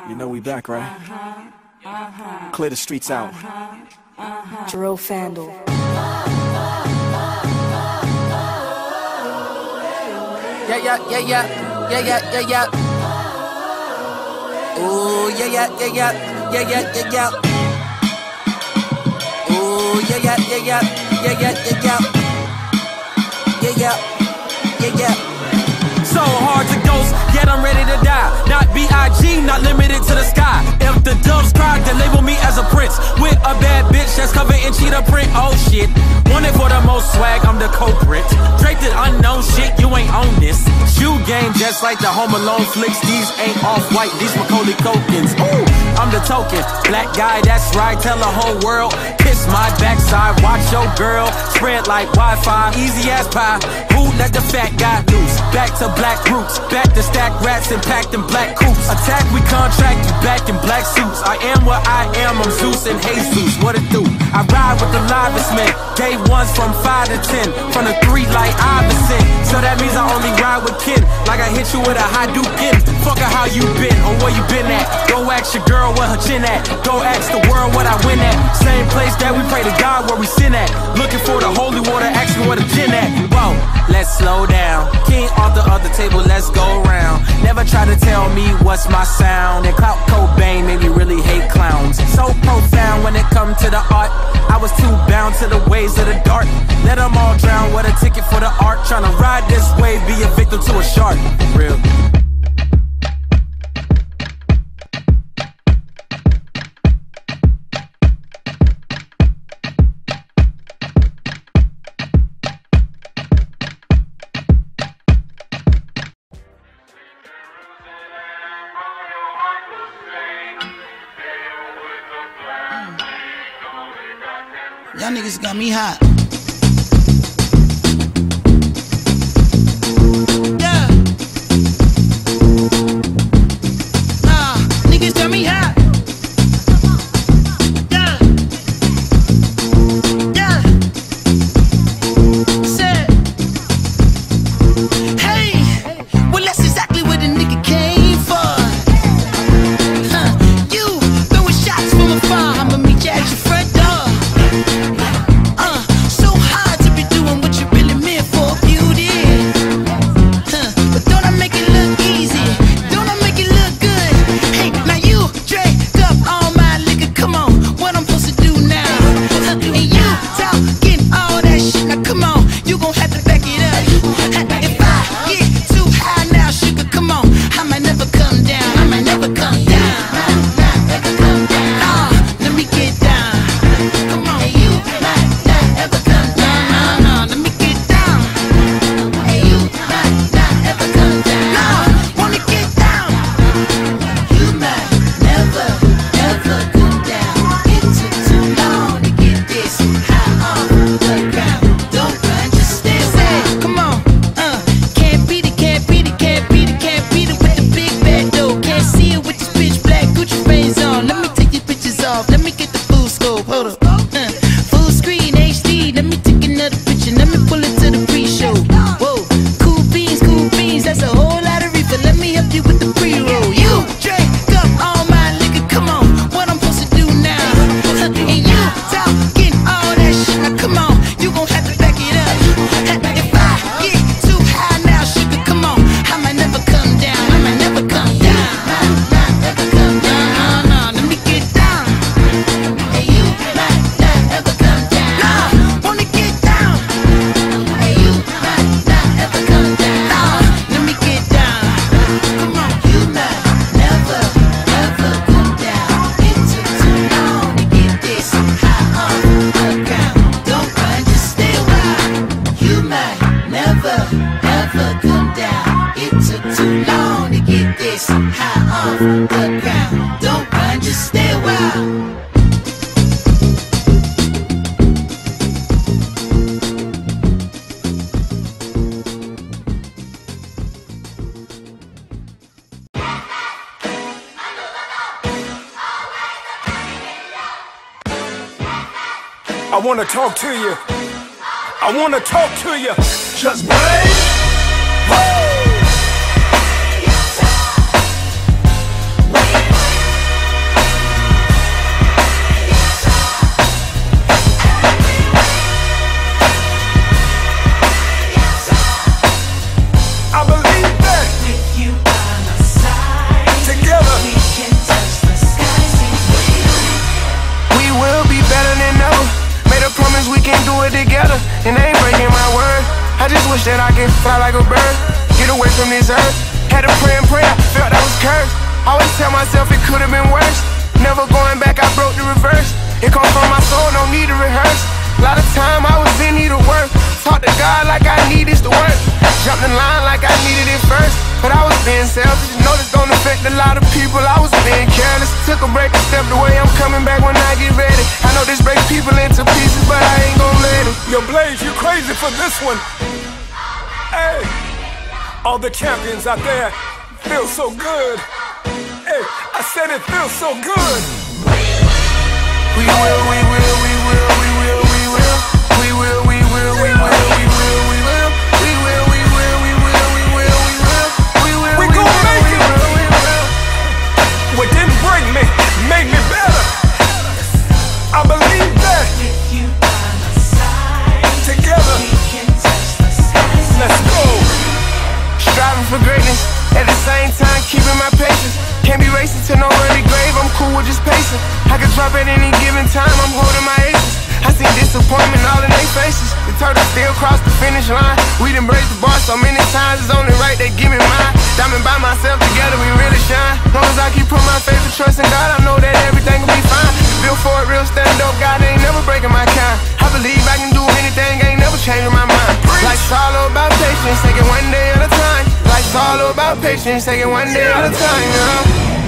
You know we back, right? Clear the streets out. Jerome Fandle. Yeah, yeah, yeah, yeah, yeah, yeah, yeah, yeah. Ooh, yeah, yeah, yeah, yeah, yeah, yeah, yeah, yeah. Ooh, yeah, yeah, yeah, yeah, yeah, yeah, yeah, yeah. Yeah, yeah, yeah, yeah. So hard to ghost, yet I'm ready to die. Not B.I.G., not limited to the sky. If the doves cry, then label me as a prince. With a bad bitch that's covered in cheetah print. Oh shit, wanted for the most swag, I'm the culprit. Draped in unknown shit, you ain't on this. Shoe game just like the Home Alone flicks. These ain't off-white, these Macaulay Culkins. Ooh, I'm the token, black guy, that's right. Tell the whole world, kiss my backside. Watch your girl, spread like Wi-Fi. Easy as pie, who let the fat guy loose? Back to black roots, back to stack rats and packed in black coops. Attack, we contract you back in black suits. I am what I am, I'm Zeus and Jesus. What it do? I ride with the livest men. Gave ones from 5 to 10, from the 3 like Iverson. So that means I only ride with kin. Like I hit you with a Hadouken. Fuck her, how you been or where you been at. Go ask your girl where her chin at. Go ask the world what I win at. Same place that we pray to God where we sin at. Looking for the holy water, ask me where the gin at. Whoa, let's slow down. King off the other table, let's go round. Never try to tell me what's my sound. And Clout Cobain made me really hate clowns. So profound when it come to the art. I was too bound to the ways of the dark. Let them all drown, what a ticket for the art. Tryna ride this wave, be a victim to a shark. Real. Y'all niggas got me hot. Yeah. Nah, niggas got me hot. Yeah. Yeah. Said, hey, well that's exactly what the nigga came for. You throwing shots from afar, I'ma meet you at your front door. So hard to be doing what you really meant for, beauty. But don't I make it look easy? Don't I make it look good? Hey, now you drank up all my liquor, come on, what I'm supposed to do now? And you talking all that shit, now come on, you gon' have to back it up. If I get too high now, sugar, come on, I might never come down, I might never come down. Never come down. Let me get down. Come on, you might not ever come down. No, let me get down. Hey, you might not ever come down. No, wanna get down. You might never ever come down. It took too long to get this high off the ground. Don't run, just stay away. Come on, can't beat it, can't beat it, can't beat it, can't beat it with the big bad dough. Can't see it with this pitch black Gucci frames on. Let me take your pictures off. Let me get the full scope. Hold up. Full screen HD. Let me take another picture. Let me pull it to the pre-show. Whoa, cool beans, that's a whole lot of reefer. Let me help you with the pre-roll. You drank up all my liquor. Come on, what I'm supposed to do now? And you talking all that shit. Now come on, you gon' have to back it up. If I get too high now, sugar, come on, I might never come down. I might never come down. Never come down. No, let me get down. Hey, you might not ever come down. No, wanna get down. Hey, you might not ever come down. No, let me get down. Come on, you might never ever come down. It took too long to get this high off the ground. Don't run, just stay a while. You might never ever come down. It took too long to get this high off the ground. Don't run, just stay a while. I wanna talk to you. I wanna talk to you. Just break. I just wish that I could fly like a bird, get away from this earth. Had to pray and pray, I felt I was cursed. Always tell myself it could've been worse. Never going back, I broke the reverse. It come from my soul, no need to rehearse. A lot of time I was in need of work. Talk to God like I need this to work. Jumped in line like I needed it first. But I was being selfish. Know this don't affect a lot of people. I was being careless. Took a break and stepped away. I'm coming back when I get ready. I know this breaks people into pieces, but I ain't gon' let it. Yo, Blaze, you crazy for this one. Hey, all the champions out there feel so good. Hey, I said it feels so good. We will, we will, we will, we will, we will. We will, we will, we will, we will, we will. We will, we will, we will, we will, we will. We will, we gon' make it. What didn't break me made me better. I believe that. Together, let's go. Striving for greatness, at the same time keeping my patience. Can't be racing to no early grave, I'm cool with just pacing. I can drop at any given time, I'm holding my aces. I seen disappointment all in their faces. The turtle still crossed the finish line. We done break the bar so many times, it's only right they give me mine. Diamond by myself, together we really shine. Long as I keep putting my faith and trust in God, I know that everything will be fine. Built for it, real stand up, God ain't never breaking my kind. I believe I can do anything, ain't never changing my mind. Life's all about patience, take it one day at a time. Life's all about patience, take it one day at a time, you know?